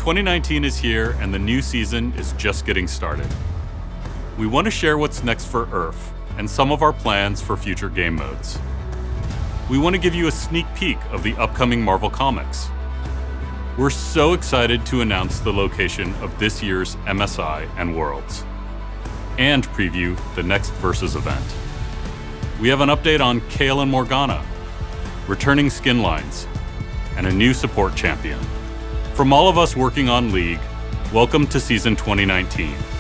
2019 is here and the new season is just getting started. We want to share what's next for Erf and some of our plans for future game modes. We want to give you a sneak peek of the upcoming Marvel Comics. We're so excited to announce the location of this year's MSI and Worlds, and preview the next Versus event. We have an update on Kale and Morgana, returning skin lines, and a new support champion. From all of us working on League, welcome to Season 2019.